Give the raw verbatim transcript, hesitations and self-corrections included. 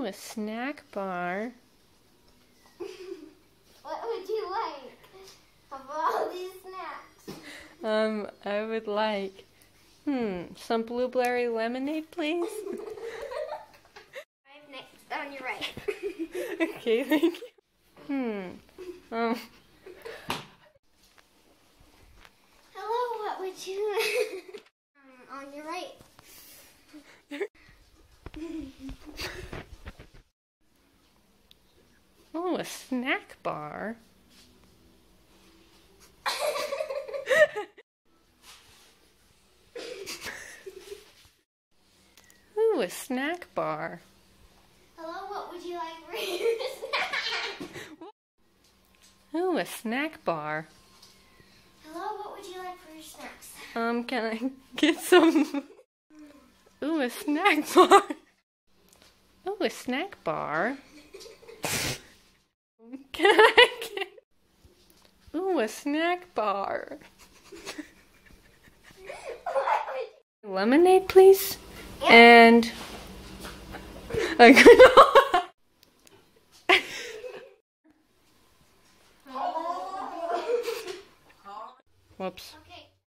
a snack bar. What would you like of all these snacks? Um, I would like, hmm, some blueberry lemonade, please. I'm next on your right. Okay, thank you. Hmm, um... Hello, what would you um, on your right? Oh, a snack bar. Ooh, a snack bar. Hello, what would you like for your snack? Ooh, a snack bar. Hello, what would you like for your snacks? Um, can I get some? Ooh, a snack bar. Ooh, a snack bar. Can I get? Ooh, a snack bar. Lemonade, please. Yeah. And a granola. Whoops.